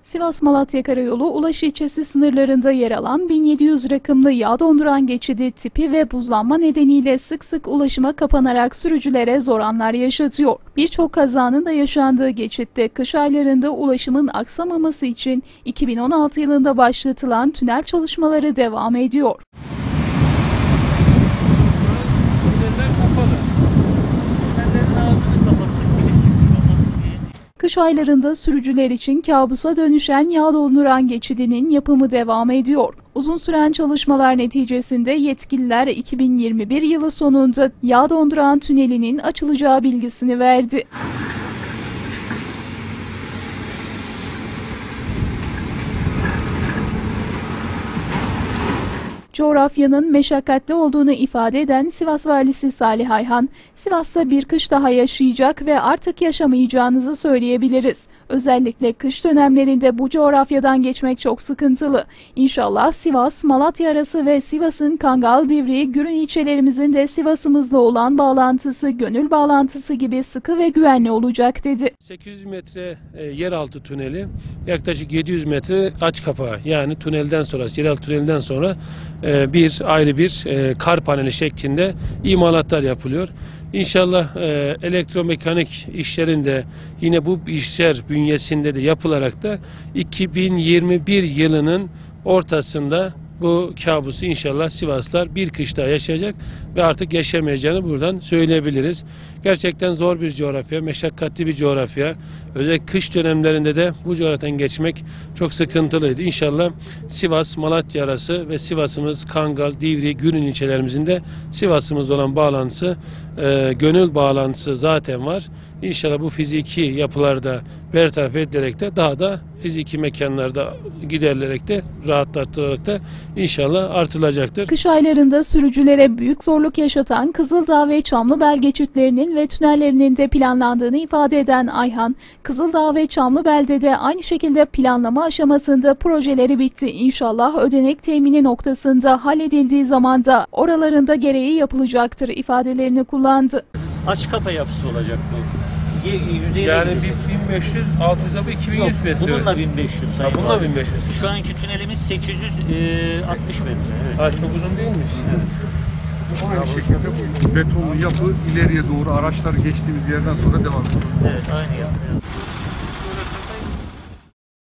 Sivas-Malatya Karayolu Ulaş ilçesi sınırlarında yer alan 1700 rakımlı yağ donduran geçidi tipi ve buzlanma nedeniyle sık sık ulaşıma kapanarak sürücülere zor anlar yaşatıyor. Birçok kazanın da yaşandığı geçitte kış aylarında ulaşımın aksamaması için 2016 yılında başlatılan tünel çalışmaları devam ediyor. Kış aylarında sürücüler için kabusa dönüşen yağ donduran geçidinin yapımı devam ediyor. Uzun süren çalışmalar neticesinde yetkililer 2021 yılı sonunda yağ donduran tünelinin açılacağı bilgisini verdi. Coğrafyanın meşakkatli olduğunu ifade eden Sivas Valisi Salih Ayhan, Sivas'ta bir kış daha yaşayacak ve artık yaşamayacağınızı söyleyebiliriz. Özellikle kış dönemlerinde bu coğrafyadan geçmek çok sıkıntılı. İnşallah Sivas-Malatya arası ve Sivas'ın Kangal, Divriği, Gürün ilçelerimizin de Sivas'ımızla olan bağlantısı, gönül bağlantısı gibi sıkı ve güvenli olacak dedi. 800 metre yeraltı tüneli, yaklaşık 700 metre aç kapağı, yani tünelden sonra, yeraltı tünelden sonra ayrı bir kar paneli şeklinde imalatlar yapılıyor. İnşallah elektromekanik işlerinde yine bu işler bünyesinde de yapılarak da 2021 yılının ortasında bu kabusu inşallah Sivaslılar bir kış daha yaşayacak ve artık yaşamayacağını buradan söyleyebiliriz. Gerçekten zor bir coğrafya, meşakkatli bir coğrafya. Özellikle kış dönemlerinde de bu coğrafyadan geçmek çok sıkıntılıydı. İnşallah Sivas-Malatya arası ve Sivas'ımız Kangal, Divriği, Gürün ilçelerimizin de Sivas'ımız olan bağlantısı, gönül bağlantısı zaten var. İnşallah bu fiziki yapılarda bertaraf edilerek de daha da fiziki mekanlarda giderilerek de rahatlatılarak da inşallah artılacaktır. Kış aylarında sürücülere büyük zorluk yaşatan Kızıldağ ve Çamlıbel geçitlerinin ve tünellerinin de planlandığını ifade eden Ayhan, Kızıldağ ve Çamlıbel'de de aynı şekilde planlama aşamasında projeleri bitti. İnşallah ödenek temini noktasında halledildiği zaman da oralarında gereği yapılacaktır ifadelerini kullandı. Aç kapa yapısı olacak bu. Yani 1500, 600 ama 2100 metre. Bununla 1500 sayın. Bununla 1500. Şu anki tünelimiz 860 metre. Evet. Ha, çok uzun değilmiş. Evet. Aynı şekilde bu betonlu yapı ileriye doğru araçlar geçtiğimiz yerden sonra devam ediyor. Evet, aynı yapı.